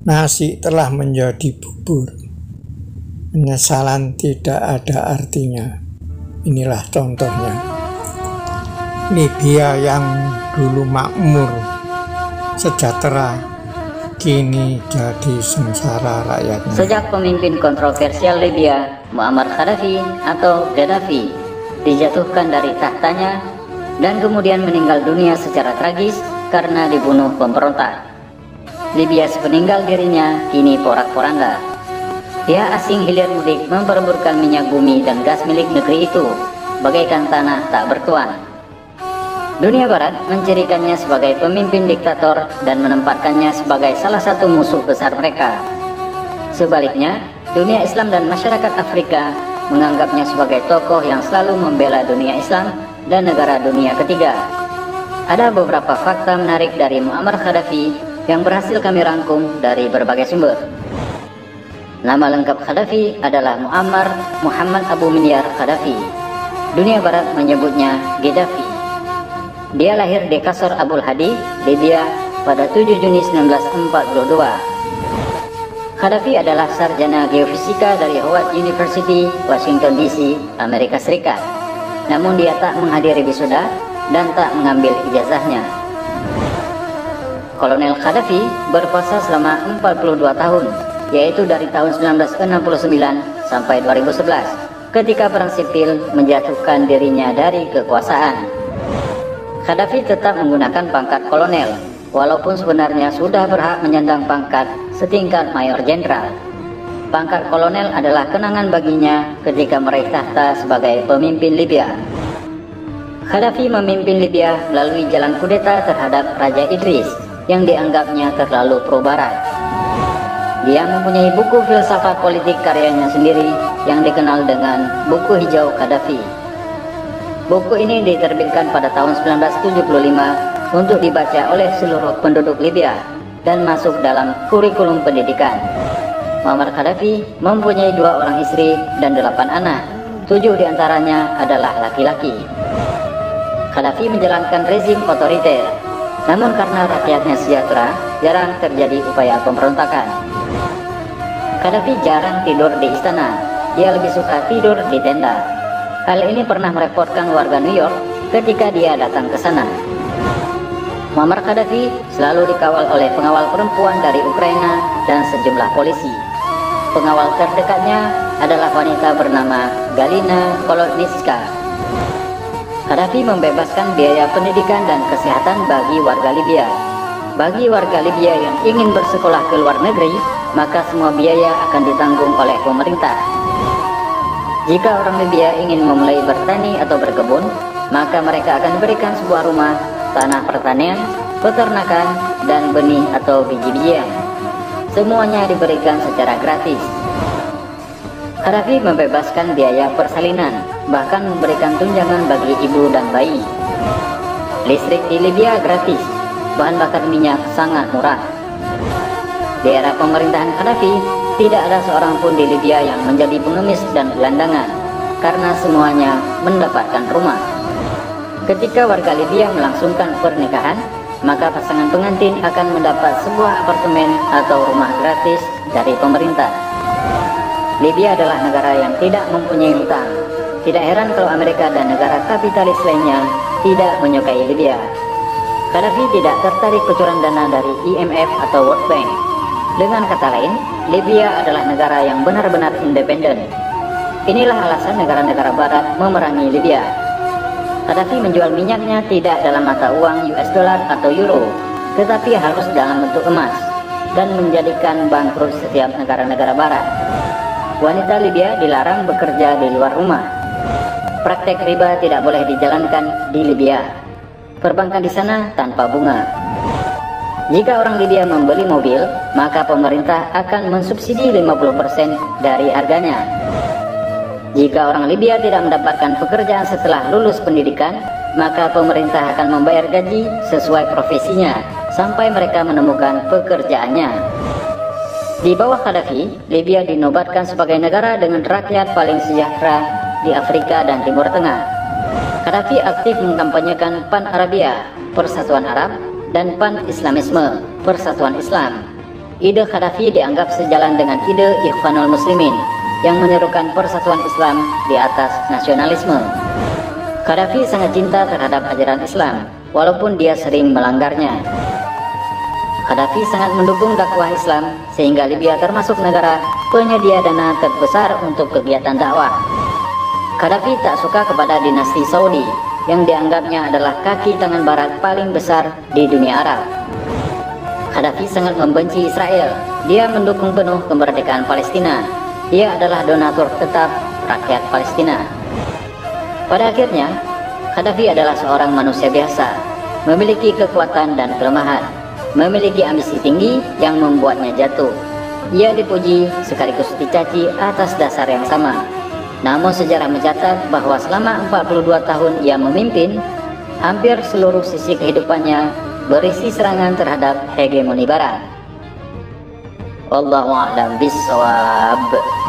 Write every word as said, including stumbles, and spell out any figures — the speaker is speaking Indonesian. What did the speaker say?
Nasi telah menjadi bubur. Penyesalan tidak ada artinya. Inilah contohnya. Libya yang dulu makmur, sejahtera, kini jadi sengsara rakyatnya. Sejak pemimpin kontroversial Libya, Muammar Gaddafi atau Gaddafi, dijatuhkan dari tahtanya dan kemudian meninggal dunia secara tragis karena dibunuh pemberontak. Libya sepeninggal dirinya kini porak-poranda. Pihak asing hilir mudik memperebutkan minyak bumi dan gas milik negeri itu, bagaikan tanah tak bertuan. Dunia Barat mencirikannya sebagai pemimpin diktator dan menempatkannya sebagai salah satu musuh besar mereka. Sebaliknya, dunia Islam dan masyarakat Afrika menganggapnya sebagai tokoh yang selalu membela dunia Islam dan negara dunia ketiga. Ada beberapa fakta menarik dari Muammar Gaddafi yang berhasil kami rangkum dari berbagai sumber. Nama lengkap Gaddafi adalah Muammar Muhammad Abu Minyar Gaddafi. Dunia Barat menyebutnya Gaddafi. Dia lahir di Qasr Abul Hadi, Libya pada tujuh Juni seribu sembilan ratus empat puluh dua. Gaddafi adalah sarjana geofisika dari Howard University, Washington D C, Amerika Serikat. Namun dia tak menghadiri wisuda dan tak mengambil ijazahnya. Kolonel Gaddafi berkuasa selama empat puluh dua tahun, yaitu dari tahun seribu sembilan ratus enam puluh sembilan sampai dua ribu sebelas, ketika perang sipil menjatuhkan dirinya dari kekuasaan. Gaddafi tetap menggunakan pangkat kolonel, walaupun sebenarnya sudah berhak menyandang pangkat setingkat mayor jenderal. Pangkat kolonel adalah kenangan baginya ketika meraih tahta sebagai pemimpin Libya. Gaddafi memimpin Libya melalui jalan kudeta terhadap Raja Idris yang dianggapnya terlalu pro-barat. Dia mempunyai buku filsafat politik karyanya sendiri yang dikenal dengan Buku Hijau Gaddafi. Buku ini diterbitkan pada tahun seribu sembilan ratus tujuh puluh lima untuk dibaca oleh seluruh penduduk Libya dan masuk dalam kurikulum pendidikan. Muammar Gaddafi mempunyai dua orang istri dan delapan anak. Tujuh diantaranya adalah laki-laki. Gaddafi menjalankan rezim otoriter. Namun karena rakyatnya sejahtera, jarang terjadi upaya pemberontakan. Gaddafi jarang tidur di istana, dia lebih suka tidur di tenda. Hal ini pernah merepotkan warga New York ketika dia datang ke sana. Muammar Gaddafi selalu dikawal oleh pengawal perempuan dari Ukraina dan sejumlah polisi. Pengawal terdekatnya adalah wanita bernama Galina Kolodnitska. Gaddafi membebaskan biaya pendidikan dan kesehatan bagi warga Libya. Bagi warga Libya yang ingin bersekolah ke luar negeri, maka semua biaya akan ditanggung oleh pemerintah. Jika orang Libya ingin memulai bertani atau berkebun, maka mereka akan diberikan sebuah rumah, tanah pertanian, peternakan, dan benih atau biji-bijian. Semuanya diberikan secara gratis. Gaddafi membebaskan biaya persalinan, bahkan memberikan tunjangan bagi ibu dan bayi. Listrik di Libya gratis, bahan bakar minyak sangat murah. Di era pemerintahan Gaddafi, tidak ada seorang pun di Libya yang menjadi pengemis dan gelandangan, karena semuanya mendapatkan rumah. Ketika warga Libya melangsungkan pernikahan, maka pasangan pengantin akan mendapat sebuah apartemen atau rumah gratis dari pemerintah. Libya adalah negara yang tidak mempunyai hutang. Tidak heran kalau Amerika dan negara kapitalis lainnya tidak menyukai Libya. Gaddafi tidak tertarik kucuran dana dari I M F atau World Bank. Dengan kata lain, Libya adalah negara yang benar-benar independen. Inilah alasan negara-negara barat memerangi Libya. Gaddafi menjual minyaknya tidak dalam mata uang U S dollar atau euro, tetapi harus dalam bentuk emas, dan menjadikan bangkrut setiap negara-negara barat. Wanita Libya dilarang bekerja di luar rumah. Praktek riba tidak boleh dijalankan di Libya. Perbankan di sana tanpa bunga. Jika orang Libya membeli mobil, maka pemerintah akan mensubsidi lima puluh persen dari harganya. Jika orang Libya tidak mendapatkan pekerjaan setelah lulus pendidikan, maka pemerintah akan membayar gaji sesuai profesinya sampai mereka menemukan pekerjaannya. Di bawah Gaddafi, Libya dinobatkan sebagai negara dengan rakyat paling sejahtera di Afrika dan Timur Tengah. Gaddafi aktif mengkampanyekan Pan-Arabia, Persatuan Arab, dan Pan-Islamisme, Persatuan Islam. ide Qaddafi dianggap sejalan dengan ide Ikhwanul Muslimin yang menyerukan persatuan Islam di atas nasionalisme. Qaddafi sangat cinta terhadap ajaran Islam, walaupun dia sering melanggarnya. Qaddafi sangat mendukung dakwah Islam, sehingga Libya termasuk negara penyedia dana terbesar untuk kegiatan dakwah. Qaddafi tak suka kepada dinasti Saudi, yang dianggapnya adalah kaki tangan barat paling besar di dunia Arab. Qaddafi sangat membenci Israel. Dia mendukung penuh kemerdekaan Palestina. Dia adalah donatur tetap rakyat Palestina. Pada akhirnya, Qaddafi adalah seorang manusia biasa, memiliki kekuatan dan kelemahan, memiliki ambisi tinggi yang membuatnya jatuh. Ia dipuji sekaligus dicaci atas dasar yang sama. Namun sejarah mencatat bahwa selama empat puluh dua tahun ia memimpin, hampir seluruh sisi kehidupannya berisi serangan terhadap hegemoni barat. Wallahu a'lam bishawab.